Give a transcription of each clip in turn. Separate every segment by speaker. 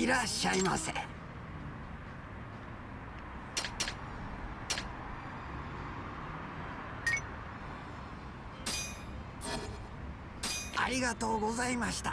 Speaker 1: いらっしゃいませ。ありがとうございました。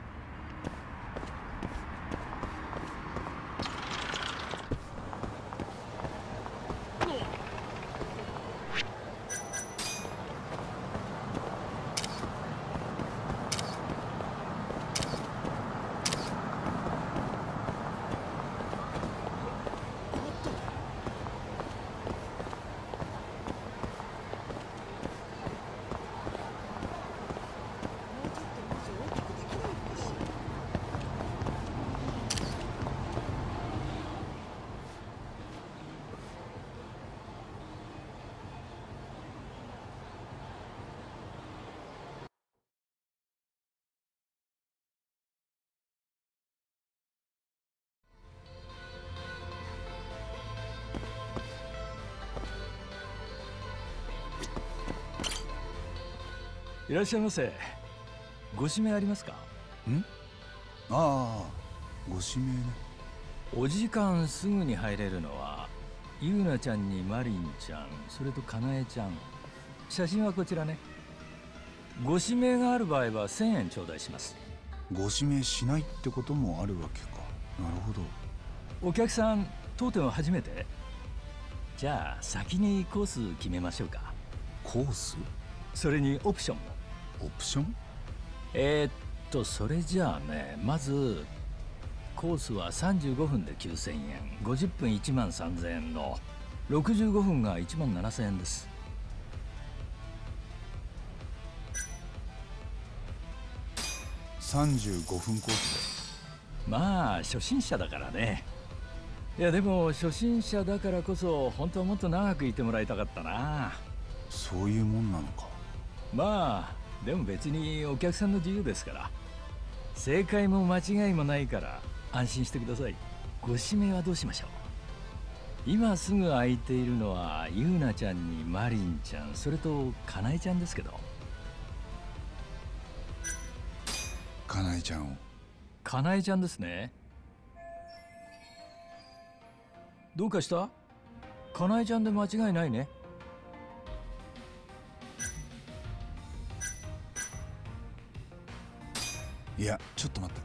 Speaker 2: いらっしゃいませ。ご指名ありますか？
Speaker 3: ん？ああ、ご指名ね。
Speaker 2: お時間すぐに入れるのはゆうなちゃんにマリンちゃん、それとかなえちゃん。写真はこちらね。ご指名がある場合は1000円頂戴します。
Speaker 3: ご指名しないってこともあるわけか。なるほど。
Speaker 2: お客さん当店は初めて？じゃあ先にコース決めましょうか。
Speaker 3: コース？
Speaker 2: それにオプションも。
Speaker 3: オプション？
Speaker 2: それじゃあね、まずコースは35分で9000円、50分1万3000円の65分が1万7000円です。
Speaker 3: 35分コース
Speaker 2: で。まあ初心者だからね。いやでも初心者だからこそ本当はもっと長くいてもらいたかったな。
Speaker 3: そういうもんなのか。
Speaker 2: まあでも別にお客さんの自由ですから。正解も間違いもないから安心してください。ご指名はどうしましょう？今すぐ空いているのはゆうなちゃんにマリンちゃん、それとかなえちゃんですけど。
Speaker 3: かなえちゃんを。
Speaker 2: かなえちゃんですね。どうかした？かなえちゃんで間違いないね。
Speaker 3: いや、ちょっと待って。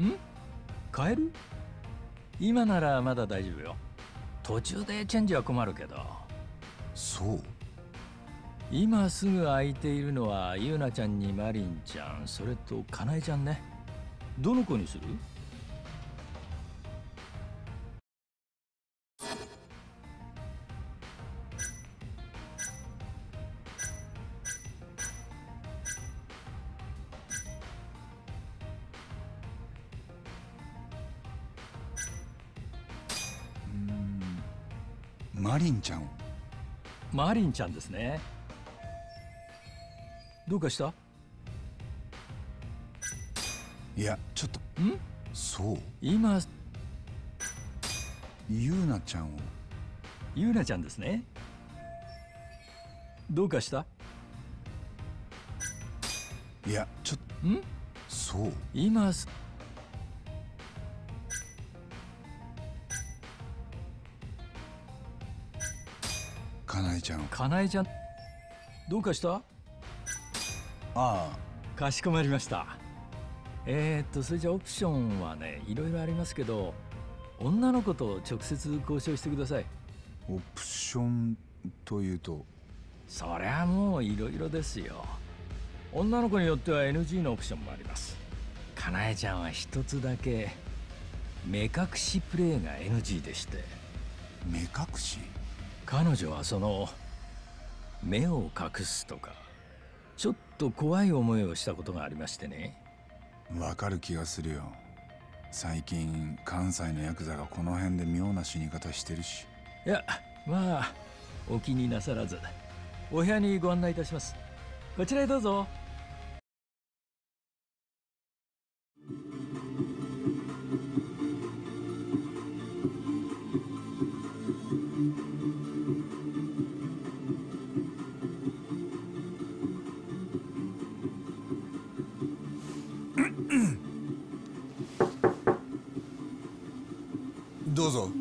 Speaker 2: ん？変える？今ならまだ大丈夫よ。途中でチェンジは困るけど。
Speaker 3: そう？
Speaker 2: 今すぐ空いているのはゆうなちゃんにマリンちゃん、それとかなえちゃんね。どの子にする？
Speaker 3: マリンちゃんを。
Speaker 2: マリンちゃんですね。どうかした？
Speaker 3: いや、ちょっと。そう？
Speaker 2: 今
Speaker 3: ゆうなちゃんを。
Speaker 2: ゆうなちゃんですね。どうかした？
Speaker 3: いや、ちょっと。そう？
Speaker 2: 今
Speaker 3: かなえちゃんを。
Speaker 2: かなえちゃん、どうかした？
Speaker 3: ああ、
Speaker 2: かしこまりました。それじゃオプションはね、いろいろありますけど、女の子と直接交渉してください。
Speaker 3: オプションというと？
Speaker 2: そりゃもういろいろですよ。女の子によっては NG のオプションもあります。かなえちゃんは一つだけ目隠しプレイが NG でして。
Speaker 3: 目隠し？
Speaker 2: 彼女はその目を隠すとかちょっと怖い思いをしたことがありましてね。
Speaker 3: わかる気がするよ。最近関西のヤクザがこの辺で妙な死に方してるし。
Speaker 2: いや、まあお気になさらずお部屋にご案内いたします。こちらへどうぞ。
Speaker 3: どうぞ。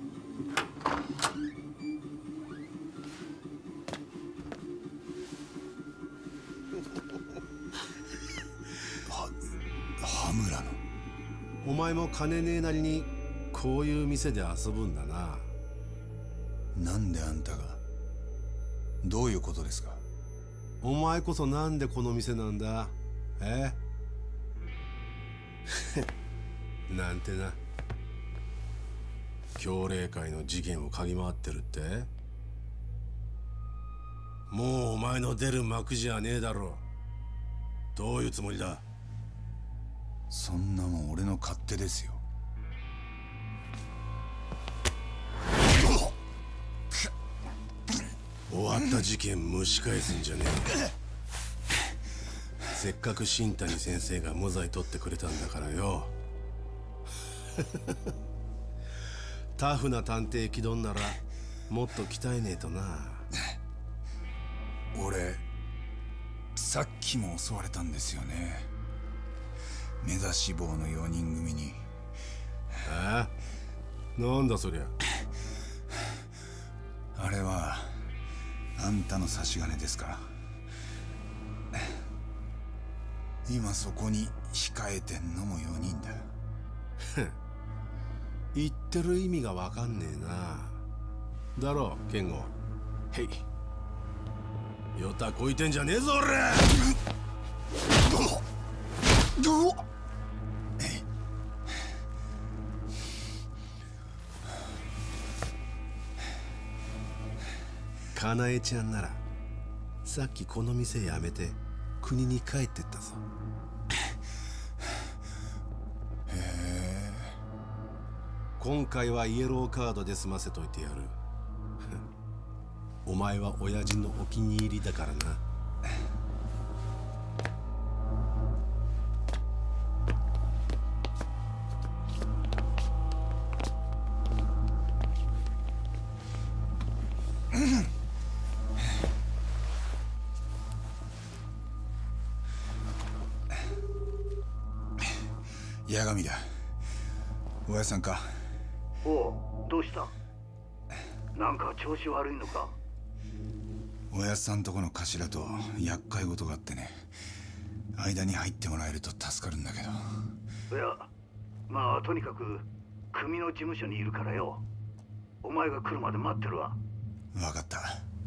Speaker 3: 羽村の。
Speaker 4: お前も金ねえなりにこういう店で遊ぶんだな。
Speaker 3: なんであんたが。どういうことですか。
Speaker 4: お前こそなんでこの店なんだ。なんてな。強霊会の事件を嗅ぎ回ってるって。もうお前の出る幕じゃねえだろ。どういうつもりだ。
Speaker 3: そんなもん俺の勝手ですよ。
Speaker 4: 終わった事件蒸し返すんじゃねえ。せっかく新谷先生が無罪取ってくれたんだからよ。タフな探偵気取んならもっと鍛えねえとな。
Speaker 3: 俺さっきも襲われたんですよね。目指し棒の4人組に。
Speaker 4: なんだそりゃ。
Speaker 3: あれはあんたの差し金ですか。今そこに控えてんのも4人だ。
Speaker 4: 言ってる意味が分かんねえな。だろ健吾。
Speaker 3: へい。
Speaker 4: よたこいてんじゃねえぞ俺。かなえちゃんならさっきこの店辞めて国に帰ってったぞ。
Speaker 3: へえ。
Speaker 4: 今回はイエローカードで済ませといてやる。お前は親父のお気に入りだからな。
Speaker 3: 八神だ。おやさんか。
Speaker 1: おう、どうした。なんか調子悪いのか。
Speaker 3: おやさんとこの頭と厄介事があってね。間に入ってもらえると助かるんだけど。
Speaker 1: いや、まあとにかく組の事務所にいるからよ。お前が来るまで待ってるわ。
Speaker 3: 分かった。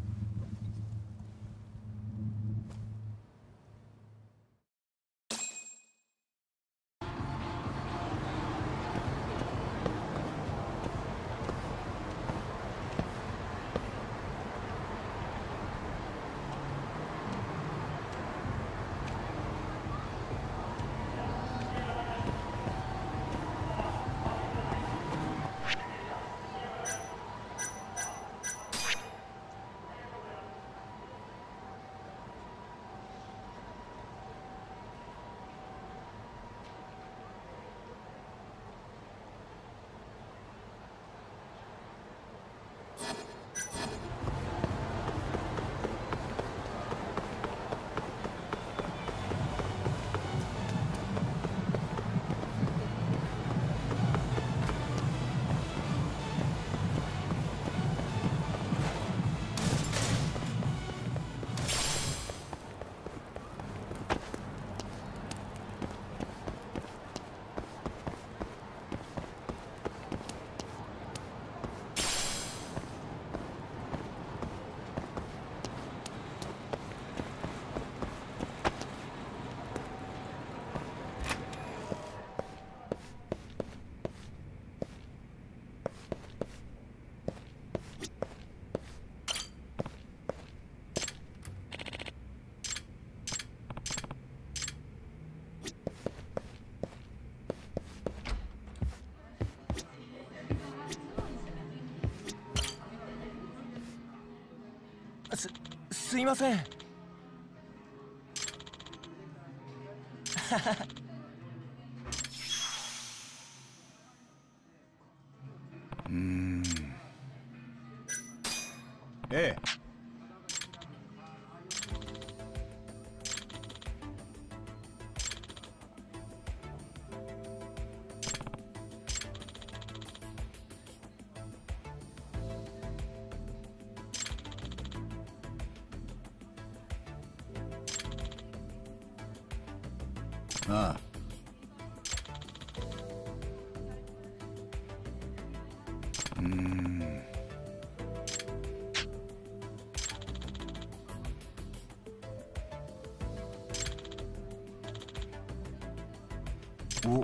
Speaker 5: すいません。
Speaker 3: ええ。 ああ。お。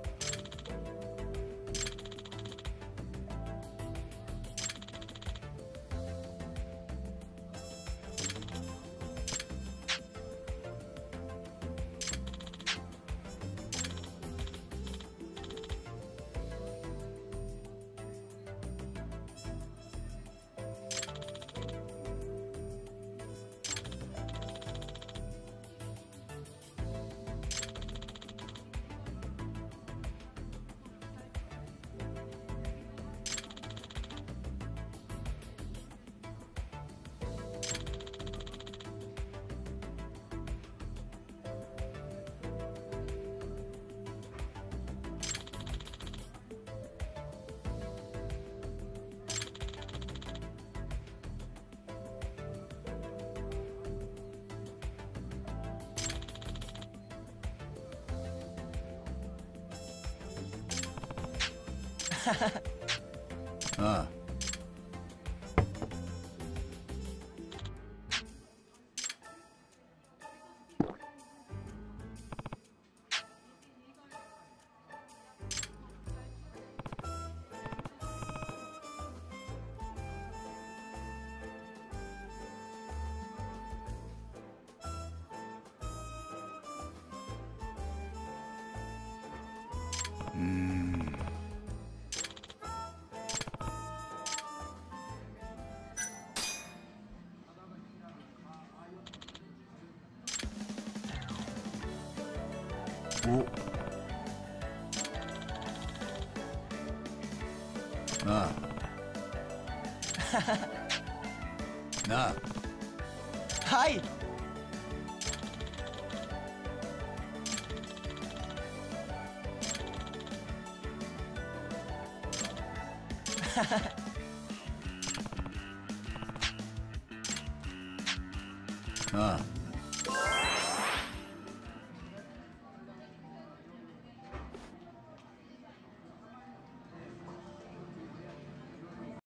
Speaker 3: ああ。お。ああ。なあ。
Speaker 5: はい。
Speaker 3: ああ。